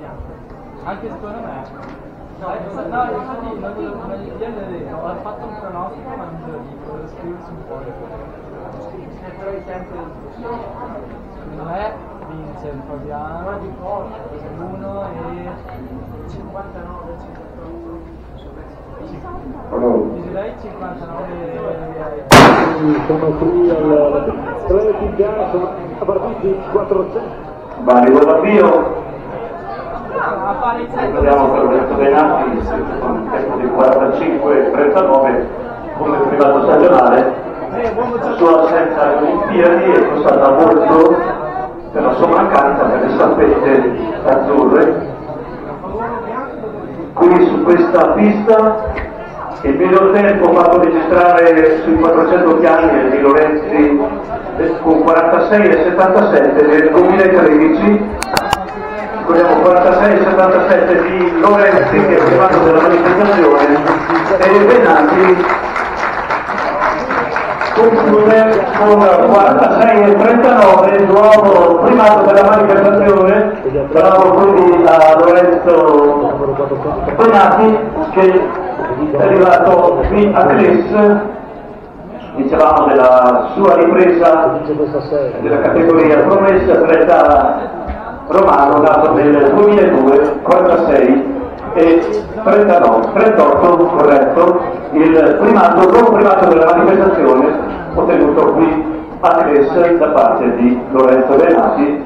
Anche secondo me. No, infatti ho fatto un pronostico ma non te lo dico, devo scriversi un po'. Secondo me vince il Fabiano 1 e 59. Direi 59. Sono qui all'Atleti già, sono partiti 400. Valido l'avvio. Andiamo per Lorenzo Benatti con un tempo di 45-39 come privato stagionale. La sua assenza alle Olimpiadi è costata molto per la sua mancanza per le staffette azzurre. Qui su questa pista il miglior tempo fatto registrare sui 400 chiani è di Lorenzi con 46,77 nel 2013. Ricordiamo 46,77 di Lorenzi che è primato della manifestazione e Benatti conclude con 46,39 nuovo primato della manifestazione. Bravo quindi a Lorenzo Benatti che è arrivato qui a Cles. Dicevamo della sua ripresa della categoria promessa, atleta romano nato nel 2002, 46 e 39, 38 corretto, il primato, non primato della manifestazione ottenuto qui a Cles da parte di Lorenzo Benatti.